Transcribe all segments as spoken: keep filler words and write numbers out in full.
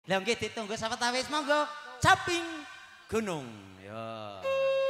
Lah nggih ditunggu sawetawis monggo Caping Gunung. Ya.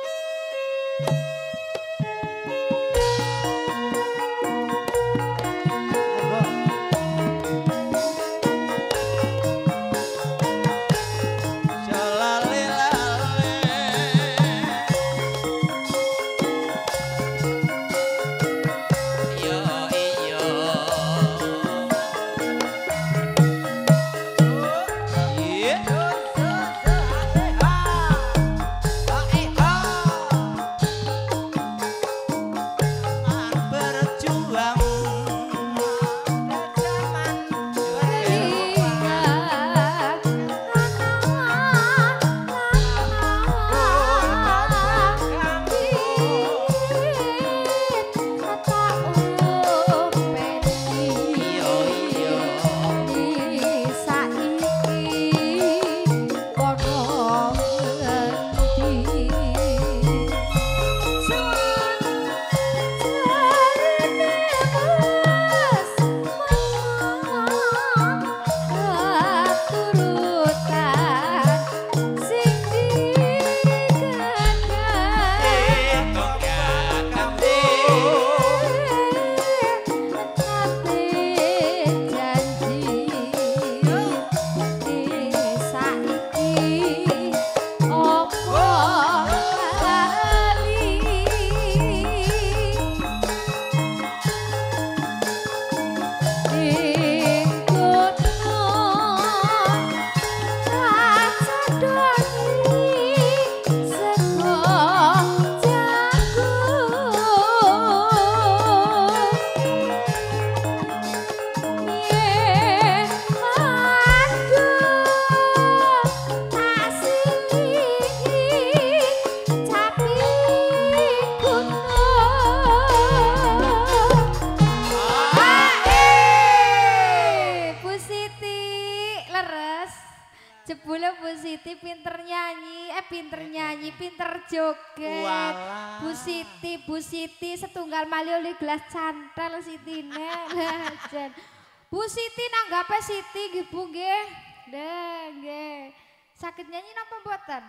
Jebule Bu Siti pinter nyanyi, eh pinter nyanyi, pinter joget. Walah. Bu Siti, Bu Siti setunggal malih oleh gelas cantel Sitine. Lah jan. Bu Siti nanggape Siti nggih Bu nggih. Nggih, nggih. Saged nyanyi napa mboten?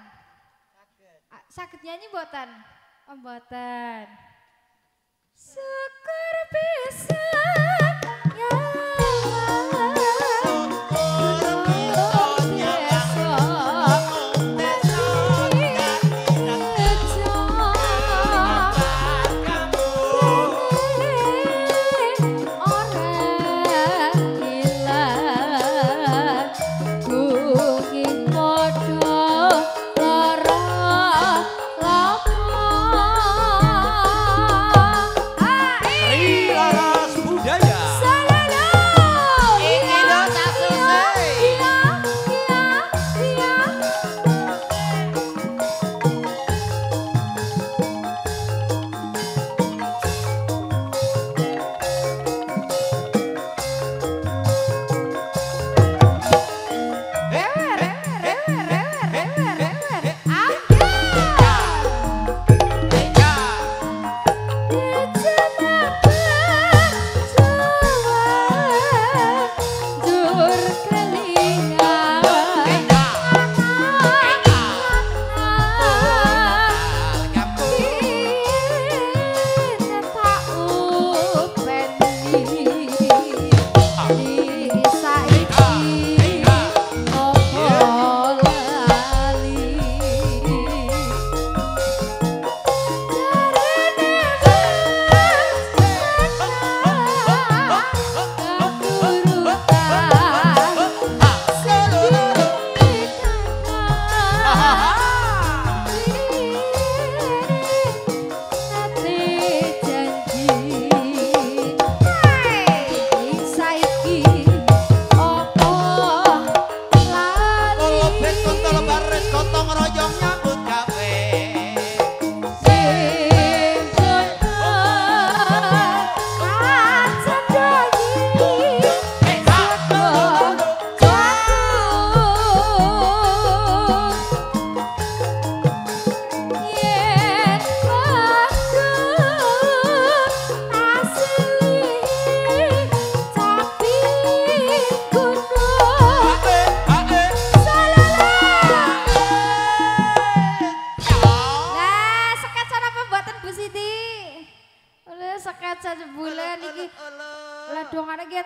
Saged. Saged nyanyi mboten? Oh mboten. Syukur bisa ya. Budaya.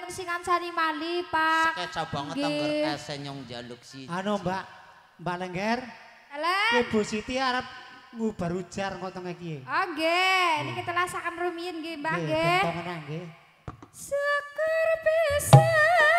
wonten sing ngansani malih, Pak. Sekecap banget Nggih. angger esen nyong jaluk siji. Anu Mbak, Mbak Lengger, Halo. Bu Siti arep ngubar ujar ngoten iki. Oh nggih, niki telasaken rumiyin nggih, Mbak Nggih, nggih. bentongan nggih. Sekar pisan